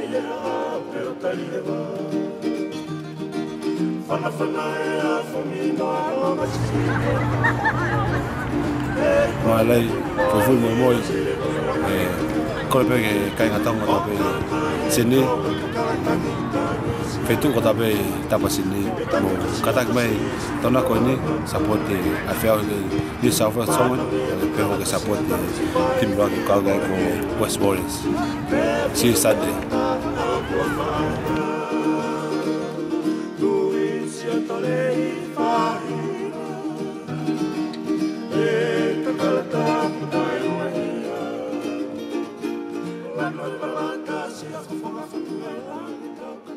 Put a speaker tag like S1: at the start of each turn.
S1: Malay, full moi, kalau pergi kain Tonga tapi sini, fetu kota pe tapa sini, mo kata kemai Tonga ko ini support affair di South Tonga, pero ke support tim Rugby kau gay ko West Warriors, si Saturday. La